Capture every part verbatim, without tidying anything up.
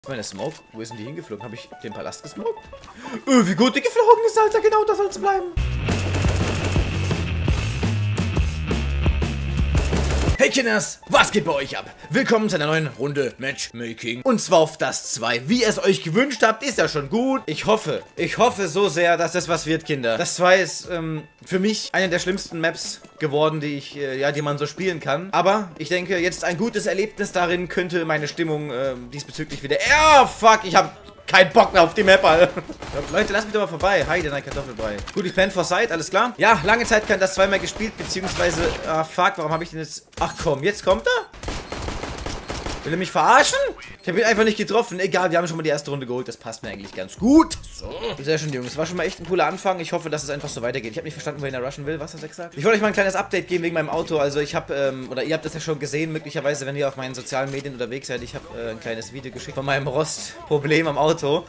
Meine Smoke, wo ist denn die hingeflogen? Habe ich den Palast gesmoked? Öh, wie gut die geflogen ist, Alter. Genau, da soll es bleiben. Hey Kinders, was geht bei euch ab? Willkommen zu einer neuen Runde Matchmaking. Und zwar auf das zwei. Wie ihr es euch gewünscht habt, ist ja schon gut. Ich hoffe, ich hoffe so sehr, dass das was wird, Kinder. Das zwei ist ähm, für mich eine der schlimmsten Maps geworden, die ich, äh, ja, die man so spielen kann. Aber ich denke, jetzt ein gutes Erlebnis darin könnte meine Stimmung äh, diesbezüglich wieder... Ja, fuck, ich hab... kein Bock mehr auf die Map, Alter. Leute, lasst mich doch mal vorbei. Hi, der Kartoffelbrei. Gut, ich plan for sight, alles klar? Ja, lange Zeit kein das zweimal gespielt, beziehungsweise... Ah, fuck, warum habe ich denn jetzt... Ach komm, jetzt kommt er? Will er mich verarschen? Ich habe ihn einfach nicht getroffen. Egal, wir haben schon mal die erste Runde geholt. Das passt mir eigentlich ganz gut. So. Sehr schön, Jungs. Das war schon mal echt ein cooler Anfang. Ich hoffe, dass es einfach so weitergeht. Ich habe nicht verstanden, wohin er rushen will. Was hat er gesagt? Ich wollte euch mal ein kleines Update geben wegen meinem Auto. Also ich habe, ähm, oder ihr habt das ja schon gesehen, möglicherweise, wenn ihr auf meinen sozialen Medien unterwegs seid. Ich habe äh, ein kleines Video geschickt von meinem Rostproblem am Auto.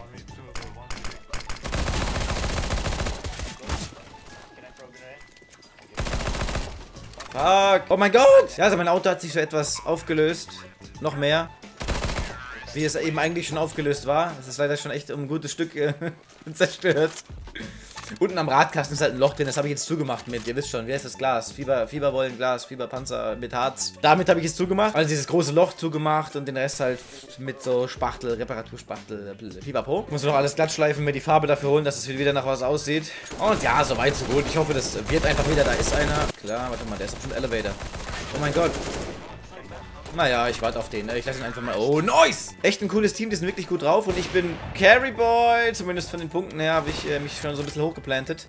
Fuck. Oh mein Gott! Ja, also mein Auto hat sich so etwas aufgelöst. Noch mehr. Wie es eben eigentlich schon aufgelöst war. Es ist leider schon echt um ein gutes Stück äh, zerstört. Unten am Radkasten ist halt ein Loch drin. Das habe ich jetzt zugemacht mit, ihr wisst schon, wie heißt das Glas? Fieber, Fieberwollenglas, Fieberpanzer mit Harz. Damit habe ich es zugemacht. Also dieses große Loch zugemacht und den Rest halt mit so Spachtel, Reparaturspachtel, Fieberpo. Ich muss noch alles glatt schleifen, mir die Farbe dafür holen, dass es wieder nach was aussieht. Und ja, so weit, so gut. Ich hoffe, das wird einfach wieder. Da ist einer. Klar, warte mal, der ist auf dem Elevator. Oh mein Gott. Naja, ich warte auf den, ne? Ich lasse ihn einfach mal... Oh, nice! Echt ein cooles Team, die sind wirklich gut drauf. Und ich bin Carry Boy. Zumindest von den Punkten her habe ich äh, mich schon so ein bisschen hochgeplantet.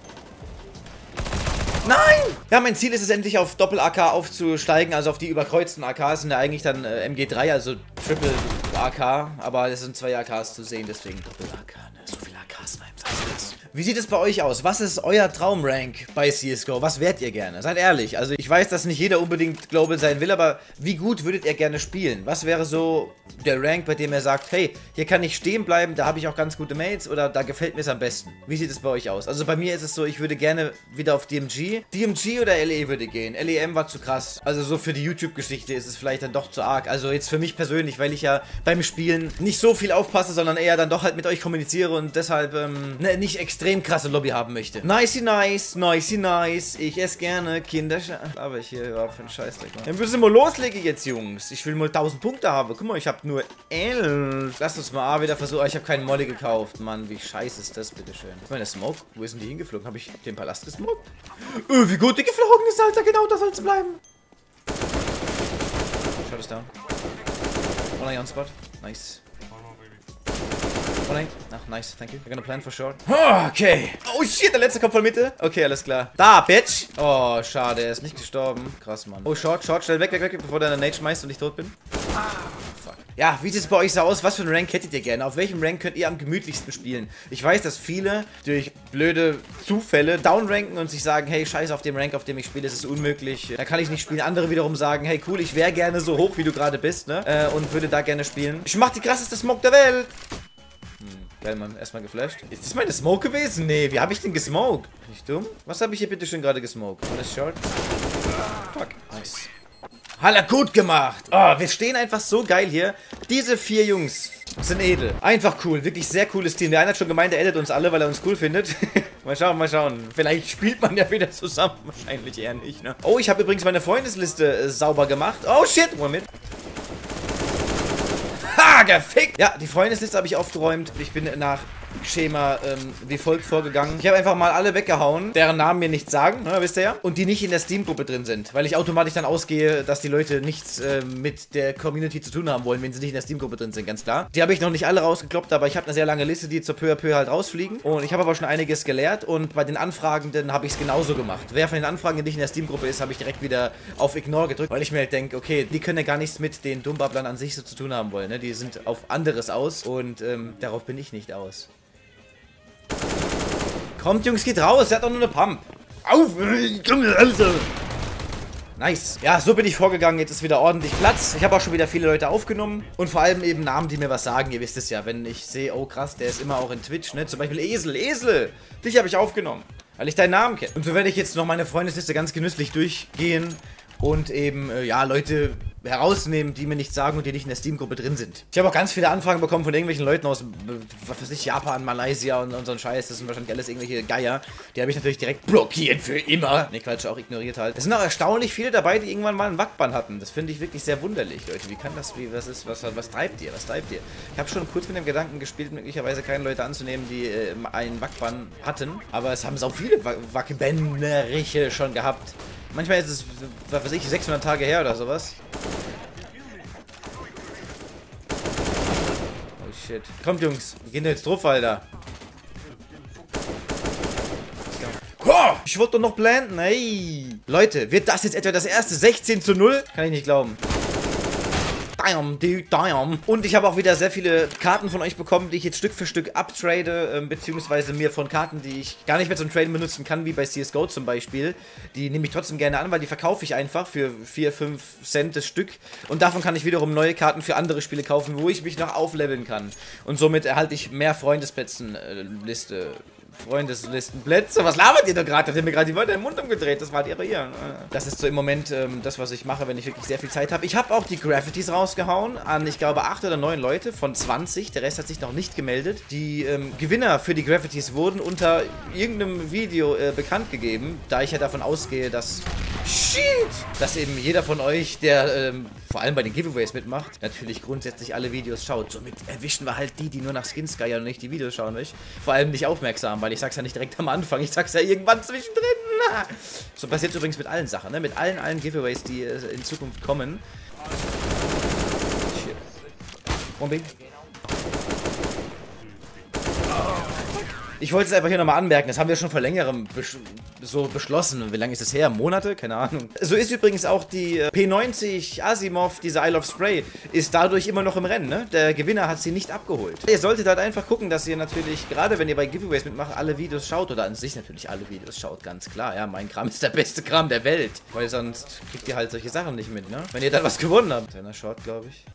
Nein! Ja, mein Ziel ist es endlich auf Doppel-A K aufzusteigen. Also auf die überkreuzten A Ks sind ja eigentlich dann äh, M G drei, also Triple-A K. Aber es sind zwei A Ks zu sehen, deswegen Doppel-A K, ne? So viele A Ks in einem Satz. Wie sieht es bei euch aus? Was ist euer Traumrank bei C S G O? Was wärt ihr gerne? Seid ehrlich. Also ich weiß, dass nicht jeder unbedingt Global sein will, aber wie gut würdet ihr gerne spielen? Was wäre so der Rank, bei dem ihr sagt, hey, hier kann ich stehen bleiben, da habe ich auch ganz gute Mates oder da gefällt mir es am besten? Wie sieht es bei euch aus? Also bei mir ist es so, ich würde gerne wieder auf D M G. D M G oder L E würde gehen. L E M war zu krass. Also so für die YouTube-Geschichte ist es vielleicht dann doch zu arg. Also jetzt für mich persönlich, weil ich ja beim Spielen nicht so viel aufpasse, sondern eher dann doch halt mit euch kommuniziere und deshalb ähm, ne, nicht extrem krasse Lobby haben möchte. Nicey nice, nicey nice. Ich esse gerne Kindersch... Aber ich hier überhaupt für einen Scheißdreck. Wir müssen mal loslegen jetzt, Jungs. Ich will mal tausend Punkte haben. Guck mal, ich habe nur elf. Lasst uns mal A wieder versuchen. Ich habe keinen Molly gekauft. Mann, wie scheiße ist das, bitteschön. Meine Smoke, wo ist denn die hingeflogen? Habe ich den Palast gesmoked? Öh, wie gut die geflogen ist, Alter. Genau, da soll es bleiben. Shot is down. One eye on spot. Nice. Oh nein. Ach, nice, thank you. We're gonna plan for short. Oh, okay. Oh shit, der letzte kommt von Mitte. Okay, alles klar. Da, Bitch. Oh, schade, er ist nicht gestorben. Krass, Mann. Oh, short, short, schnell weg, weg, weg, bevor der eine Nade schmeißt und ich tot bin. Ah, fuck. Ja, wie sieht es bei euch so aus? Was für einen Rank hättet ihr gerne? Auf welchem Rank könnt ihr am gemütlichsten spielen? Ich weiß, dass viele durch blöde Zufälle downranken und sich sagen, hey, scheiße, auf dem Rank, auf dem ich spiele, ist es unmöglich. Da kann ich nicht spielen. Andere wiederum sagen, hey, cool, ich wäre gerne so hoch, wie du gerade bist, ne? Äh, und würde da gerne spielen. Ich mach die krasseste Smoke der Welt. Geil, Mann. Erstmal geflasht. Ist das meine Smoke gewesen? Nee, wie habe ich denn gesmoked? Bin ich dumm? Was habe ich hier bitte schön gerade gesmoked? Alles short? Fuck. Nice. Haller, gut gemacht. Oh, wir stehen einfach so geil hier. Diese vier Jungs sind edel. Einfach cool. Wirklich sehr cooles Team. Der eine hat schon gemeint, er edit uns alle, weil er uns cool findet. Mal schauen, mal schauen. Vielleicht spielt man ja wieder zusammen. Wahrscheinlich eher nicht, ne? Oh, ich habe übrigens meine Freundesliste äh, sauber gemacht. Oh, shit. Moment. Ha, gefickt! Ja, die Freundesliste habe ich aufgeräumt. Ich bin nach Schema ähm, wie folgt vorgegangen. Ich habe einfach mal alle weggehauen, deren Namen mir nichts sagen, ne, wisst ihr ja? Und die nicht in der Steam-Gruppe drin sind. Weil ich automatisch dann ausgehe, dass die Leute nichts äh, mit der Community zu tun haben wollen, wenn sie nicht in der Steam-Gruppe drin sind, ganz klar. Die habe ich noch nicht alle rausgekloppt, aber ich habe eine sehr lange Liste, die zur peu à peu halt rausfliegen. Und ich habe aber schon einiges gelehrt und bei den Anfragenden habe ich es genauso gemacht. Wer von den Anfragenden nicht in der Steam-Gruppe ist, habe ich direkt wieder auf Ignore gedrückt, weil ich mir halt denke, okay, die können ja gar nichts mit den Dummbabblern an sich so zu tun haben wollen, ne? Die sind auf anderes aus und ähm, darauf bin ich nicht aus. Kommt, Jungs, geht raus. Er hat doch nur eine Pump. Auf! Junge, Alter! Nice. Ja, so bin ich vorgegangen. Jetzt ist wieder ordentlich Platz. Ich habe auch schon wieder viele Leute aufgenommen. Und vor allem eben Namen, die mir was sagen. Ihr wisst es ja, wenn ich sehe, oh krass, der ist immer auch in Twitch, ne? Zum Beispiel Esel. Esel! Dich habe ich aufgenommen. Weil ich deinen Namen kenne. Und so werde ich jetzt noch meine Freundesliste ganz genüsslich durchgehen. Und eben, äh, ja, Leute herausnehmen, die mir nichts sagen und die nicht in der Steam-Gruppe drin sind. Ich habe auch ganz viele Anfragen bekommen von irgendwelchen Leuten aus, was weiß ich, Japan, Malaysia und, und so ein Scheiß. Das sind wahrscheinlich alles irgendwelche Geier. Die habe ich natürlich direkt blockiert für immer. Ne, Quatsch, auch ignoriert halt. Es sind auch erstaunlich viele dabei, die irgendwann mal einen Wackbann hatten. Das finde ich wirklich sehr wunderlich, Leute. Wie kann das, wie, was ist, was, was treibt ihr, was treibt ihr? Ich habe schon kurz mit dem Gedanken gespielt, möglicherweise keine Leute anzunehmen, die äh, einen Wackbann hatten. Aber es haben so viele Wackbänneriche schon gehabt. Manchmal ist es, was weiß ich, sechshundert Tage her oder sowas. Oh shit. Kommt, Jungs. Wir gehen jetzt drauf, Alter. Oh, ich wollte doch noch blenden, ey. Leute, wird das jetzt etwa das erste sechzehn zu null? Kann ich nicht glauben. Damn, dude, damn. Und ich habe auch wieder sehr viele Karten von euch bekommen, die ich jetzt Stück für Stück abtrade, äh, beziehungsweise mir von Karten, die ich gar nicht mehr zum Traden benutzen kann, wie bei C S G O zum Beispiel. Die nehme ich trotzdem gerne an, weil die verkaufe ich einfach für vier, fünf Cent das Stück. Und davon kann ich wiederum neue Karten für andere Spiele kaufen, wo ich mich noch aufleveln kann. Und somit erhalte ich mehr Freundesplätzen-Liste. Äh, Freundeslistenplätze. Was labert ihr da gerade? Habt ihr mir gerade die Wörter im Mund umgedreht? Das wart ihr aber ihr. Das ist so im Moment ähm, das, was ich mache, wenn ich wirklich sehr viel Zeit habe. Ich habe auch die Graffitis rausgehauen an, ich glaube, acht oder neun Leute von zwanzig. Der Rest hat sich noch nicht gemeldet. Die ähm, Gewinner für die Graffitis wurden unter irgendeinem Video äh, bekannt gegeben, da ich ja davon ausgehe, dass Shit! Dass eben jeder von euch, der ähm, vor allem bei den Giveaways mitmacht, natürlich grundsätzlich alle Videos schaut. Somit erwischen wir halt die, die nur nach Skins geiern und nicht die Videos schauen möchten. Vor allem nicht aufmerksam, weil ich sag's ja nicht direkt am Anfang, ich sag's ja irgendwann zwischendrin. So passiert übrigens mit allen Sachen, ne? Mit allen, allen Giveaways, die äh, in Zukunft kommen. Shit. Bombing. Ich wollte es einfach hier nochmal anmerken, das haben wir schon vor längerem besch so beschlossen. Wie lange ist es her? Monate? Keine Ahnung. So ist übrigens auch die äh, P neunzig Asimov, diese Isle of Spray, ist dadurch immer noch im Rennen, ne? Der Gewinner hat sie nicht abgeholt. Ihr solltet halt einfach gucken, dass ihr natürlich, gerade wenn ihr bei Giveaways mitmacht, alle Videos schaut oder an sich natürlich alle Videos schaut, ganz klar. Ja, mein Kram ist der beste Kram der Welt. Weil sonst kriegt ihr halt solche Sachen nicht mit, ne? Wenn ihr dann was gewonnen habt. Kleiner Short, glaube ich.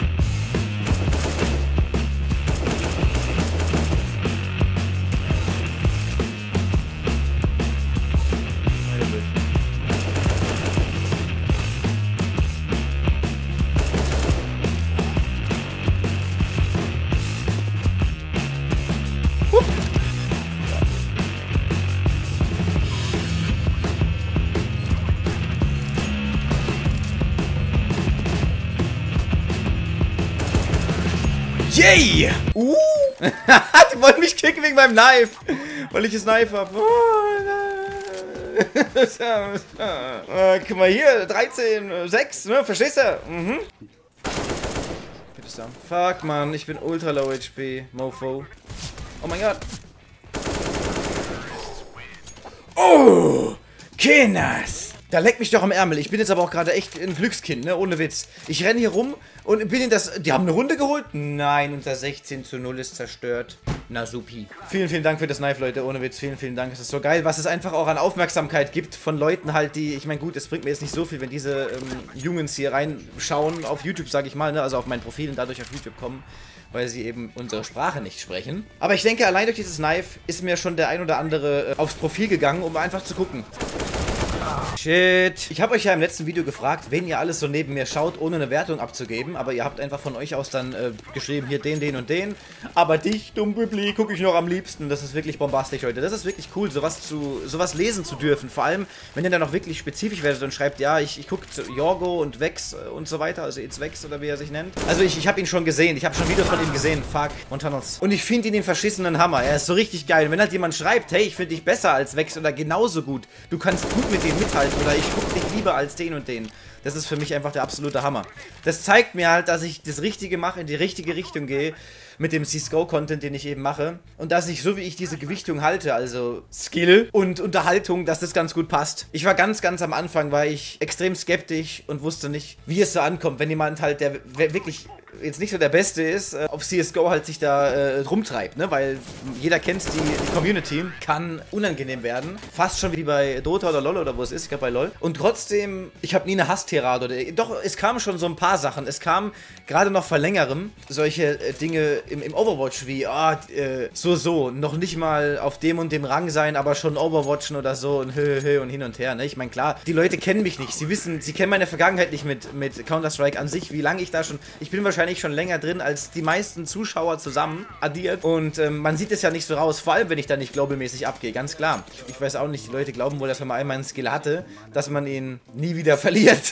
Yay! Uh! Die wollen mich kicken wegen meinem Knife. Weil ich das Knife hab. Oh, äh, guck mal hier, dreizehn, sechs, ne? Verstehst du? Mhm. Fuck, Mann, ich bin ultra low H P, Mofo. Oh mein Gott. Oh! Kinders! Da leckt mich doch am Ärmel. Ich bin jetzt aber auch gerade echt ein Glückskind, ne? Ohne Witz. Ich renne hier rum und bin in das... Die haben eine Runde geholt? Nein, unser sechzehn zu null ist zerstört. Na supi. Vielen, vielen Dank für das Knife, Leute. Ohne Witz, vielen, vielen Dank. Es ist so geil, was es einfach auch an Aufmerksamkeit gibt von Leuten halt, die... Ich meine, gut, es bringt mir jetzt nicht so viel, wenn diese ähm, Jungs hier reinschauen auf YouTube, sage ich mal, ne? Also auf mein Profil und dadurch auf YouTube kommen, weil sie eben unsere Sprache nicht sprechen. Aber ich denke, allein durch dieses Knife ist mir schon der ein oder andere äh, aufs Profil gegangen, um einfach zu gucken. Shit. Ich habe euch ja im letzten Video gefragt, wen ihr alles so neben mir schaut, ohne eine Wertung abzugeben. Aber ihr habt einfach von euch aus dann äh, geschrieben, hier den, den und den. Aber dich, dumm Bübli, gucke ich noch am liebsten. Das ist wirklich bombastisch, Leute. Das ist wirklich cool, sowas zu, sowas lesen zu dürfen. Vor allem, wenn ihr dann auch wirklich spezifisch werdet und schreibt, ja, ich, ich gucke zu Jorgo und Vex und so weiter. Also It's Vex oder wie er sich nennt. Also ich, ich habe ihn schon gesehen. Ich habe schon Videos von ihm gesehen. Fuck. Montanos. Und ich finde ihn den verschissenen Hammer. Er ist so richtig geil. Und wenn halt jemand schreibt, hey, ich finde dich besser als Vex oder genauso gut. Du kannst gut mit dem mithalten. Oder ich gucke dich lieber als den und den. Das ist für mich einfach der absolute Hammer. Das zeigt mir halt, dass ich das Richtige mache, in die richtige Richtung gehe mit dem C S G O-Content, den ich eben mache. Und dass ich, so wie ich diese Gewichtung halte, also Skill und Unterhaltung, dass das ganz gut passt. Ich war ganz, ganz am Anfang, war ich extrem skeptisch und wusste nicht, wie es so ankommt, wenn jemand halt, der wirklich jetzt nicht so der Beste ist, äh, auf C S G O halt sich da äh, rumtreibt, ne? Weil jeder kennt die, die Community, kann unangenehm werden. Fast schon wie bei Dota oder LoL oder wo es ist, ich glaube bei LoL. Und trotzdem, ich habe nie eine Hasstirade oder... Doch, es kamen schon so ein paar Sachen. Es kam gerade noch vor längerem solche äh, Dinge im, im Overwatch wie, ah, äh, so, so, noch nicht mal auf dem und dem Rang sein, aber schon Overwatchen oder so und hö, hö, und hin und her, ne? Ich meine, klar, die Leute kennen mich nicht. Sie wissen, sie kennen meine Vergangenheit nicht mit, mit Counter-Strike an sich, wie lange ich da schon... Ich bin wahrscheinlich schon länger drin als die meisten Zuschauer zusammen addiert. Und ähm, man sieht es ja nicht so raus, vor allem, wenn ich da nicht globalmäßig abgehe, ganz klar. Ich, ich weiß auch nicht, die Leute glauben wohl, dass wenn man einmal einen Skill hatte, dass man ihn nie wieder verliert.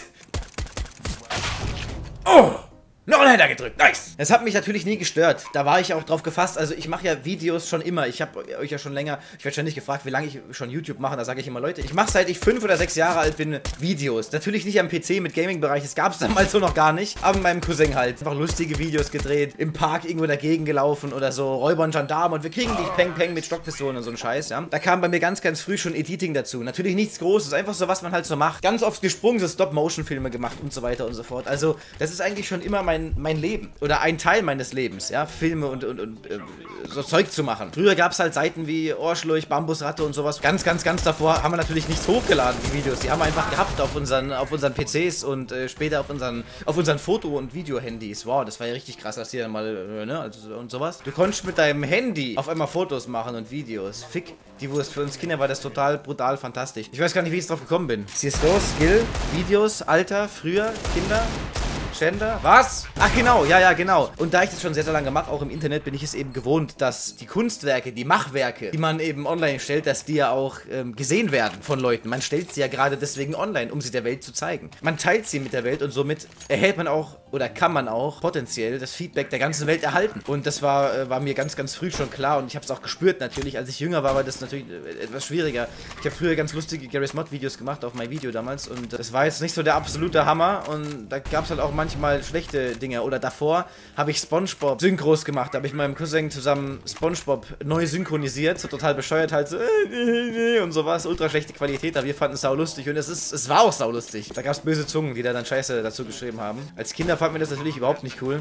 Oh! Noch ein Händer gedrückt, nice! Es hat mich natürlich nie gestört, da war ich auch drauf gefasst, also ich mache ja Videos schon immer, ich habe euch ja schon länger, ich werde ständig gefragt, wie lange ich schon YouTube mache, da sage ich immer, Leute, ich mache seit ich fünf oder sechs Jahre alt bin Videos, natürlich nicht am P C mit Gaming-Bereich, das gab es damals so noch gar nicht, aber mit meinem Cousin halt, einfach lustige Videos gedreht, im Park irgendwo dagegen gelaufen oder so, Räuber und Gendarmen und wir kriegen dich Peng Peng mit Stockpistolen und so ein Scheiß, ja. Da kam bei mir ganz, ganz früh schon Editing dazu, natürlich nichts Großes, einfach so, was man halt so macht, ganz oft gesprungen, so Stop-Motion-Filme gemacht und so weiter und so fort, also das ist eigentlich schon immer mein, mein Leben. Oder ein Teil meines Lebens, ja, Filme und, und, und äh, so Zeug zu machen. Früher gab es halt Seiten wie Ohrschlurch, Bambusratte und sowas. Ganz, ganz, ganz davor haben wir natürlich nichts hochgeladen, die Videos. Die haben wir einfach gehabt auf unseren, auf unseren P Cs und äh, später auf unseren, auf unseren Foto- und Video-Handys. Wow, das war ja richtig krass, dass die dann mal, äh, ne, also, und sowas. Du konntest mit deinem Handy auf einmal Fotos machen und Videos. Fick, die Wurst. Für uns Kinder war das total brutal fantastisch. Ich weiß gar nicht, wie ich drauf gekommen bin. C S G O, Skill, Videos, Alter, früher, Kinder... Gender? Was? Ach genau, ja, ja, genau. Und da ich das schon sehr, sehr lange mache, auch im Internet, bin ich es eben gewohnt, dass die Kunstwerke, die Machwerke, die man eben online stellt, dass die ja auch ähm, gesehen werden von Leuten. Man stellt sie ja gerade deswegen online, um sie der Welt zu zeigen. Man teilt sie mit der Welt und somit erhält man auch, oder kann man auch potenziell das Feedback der ganzen Welt erhalten. Und das war, äh, war mir ganz, ganz früh schon klar und ich habe es auch gespürt natürlich. Als ich jünger war, war das natürlich äh, etwas schwieriger. Ich habe früher ganz lustige Garry's Mod Videos gemacht auf mein Video damals und das war jetzt nicht so der absolute Hammer und da gab es halt auch manchmal manchmal schlechte Dinge. Oder davor habe ich SpongeBob Synchros gemacht. Da habe ich mit meinem Cousin zusammen SpongeBob neu synchronisiert. So total bescheuert halt so und sowas. Ultra schlechte Qualität. Aber wir fanden es saulustig. Und es ist, es war auch saulustig. Da gab es böse Zungen, die da dann Scheiße dazu geschrieben haben. Als Kinder fand mir das natürlich überhaupt nicht cool.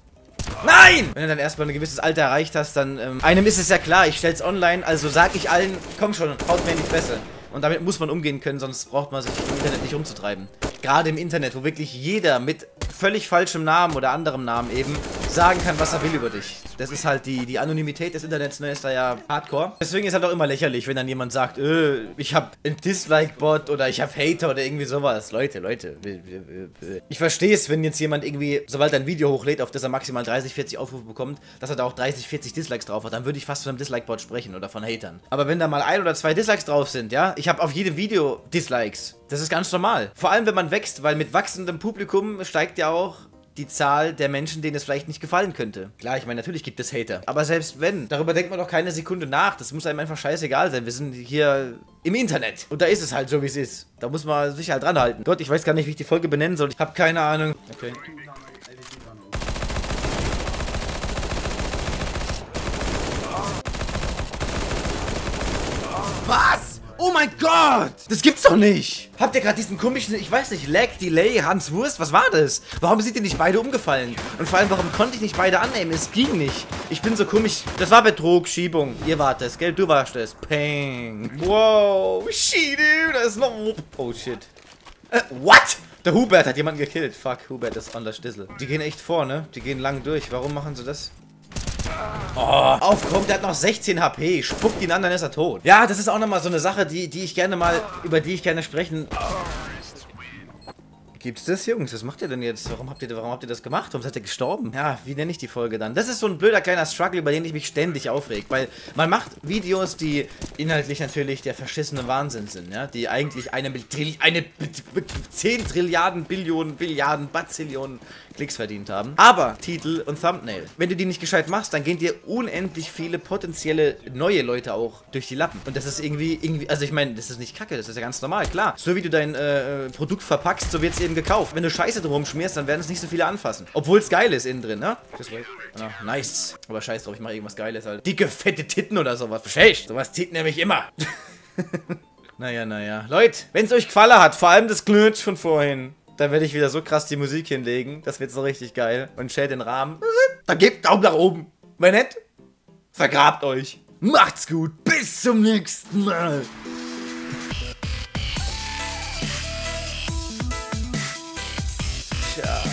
Nein! Wenn du dann erstmal ein gewisses Alter erreicht hast, dann, ähm, einem ist es ja klar, ich stell's online, also sag ich allen, komm schon, haut mir in die Fresse. Und damit muss man umgehen können, sonst braucht man sich im Internet nicht rumzutreiben. Gerade im Internet, wo wirklich jeder mit völlig falschem Namen oder anderem Namen eben sagen kann, was er will über dich. Das ist halt die, die Anonymität des Internets, ne, ist da ja hardcore. Deswegen ist halt auch immer lächerlich, wenn dann jemand sagt, äh, ich hab einen Dislike-Bot oder ich hab Hater oder irgendwie sowas. Leute, Leute. Ich verstehe es, wenn jetzt jemand irgendwie, sobald er ein Video hochlädt, auf das er maximal dreißig, vierzig Aufrufe bekommt, dass er da auch dreißig, vierzig Dislikes drauf hat. Dann würde ich fast von einem Dislike-Bot sprechen oder von Hatern. Aber wenn da mal ein oder zwei Dislikes drauf sind, ja, ich habe auf jedem Video Dislikes. Das ist ganz normal. Vor allem, wenn man wächst, weil mit wachsendem Publikum steigt ja auch die Zahl der Menschen, denen es vielleicht nicht gefallen könnte. Klar, ich meine, natürlich gibt es Hater. Aber selbst wenn, darüber denkt man doch keine Sekunde nach. Das muss einem einfach scheißegal sein. Wir sind hier im Internet. Und da ist es halt so, wie es ist. Da muss man sich halt dran halten. Gott, ich weiß gar nicht, wie ich die Folge benennen soll. Ich habe keine Ahnung. Okay. Was? Oh mein Gott! Das gibt's doch nicht! Habt ihr gerade diesen komischen, ich weiß nicht, Lag, Delay, Hans Wurst? Was war das? Warum sind die nicht beide umgefallen? Und vor allem, warum konnte ich nicht beide annehmen? Es ging nicht. Ich bin so komisch. Das war Betrug, Schiebung. Ihr wart es, gell? Du warst es. Peng. Wow. Shit, dude. Das ist noch... Oh, shit. Äh, what? Der Hubert hat jemanden gekillt. Fuck, Hubert ist on der Stissel. Die gehen echt vor, ne? Die gehen lang durch. Warum machen sie das? Oh, aufkommt, der hat noch sechzehn H P. Spuckt ihn an, dann ist er tot. Ja, das ist auch nochmal so eine Sache, die, die ich gerne mal, über die ich gerne sprechen. Gibt's das, Jungs? Was macht ihr denn jetzt? Warum habt ihr, warum habt ihr das gemacht? Warum seid ihr gestorben? Ja, wie nenne ich die Folge dann? Das ist so ein blöder kleiner Struggle, über den ich mich ständig aufreg. Weil man macht Videos, die inhaltlich natürlich der verschissene Wahnsinn sind, ja? Die eigentlich eine, eine zehn Trilliarden, Billionen, Billiarden, Bazillionen Klicks verdient haben. Aber Titel und Thumbnail. Wenn du die nicht gescheit machst, dann gehen dir unendlich viele potenzielle neue Leute auch durch die Lappen. Und das ist irgendwie, irgendwie, also ich meine, das ist nicht kacke, das ist ja ganz normal, klar. So wie du dein äh, Produkt verpackst, so wird es eben gekauft. Wenn du Scheiße drum schmierst, dann werden es nicht so viele anfassen. Obwohl es geil ist innen drin, ne? Ah, nice. Aber scheiß drauf, ich mache irgendwas Geiles halt. Dicke, fette Titten oder sowas. Verstehst? Sowas zieht nämlich immer. Naja, naja. Leute, wenn es euch gefallen hat, vor allem das Glötsch von vorhin, Dann werde ich wieder so krass die Musik hinlegen. Das wird so richtig geil. Und stell den Rahmen. Dann gebt Daumen nach oben. Wenn nicht, vergrabt euch. Macht's gut. Bis zum nächsten Mal. Ciao.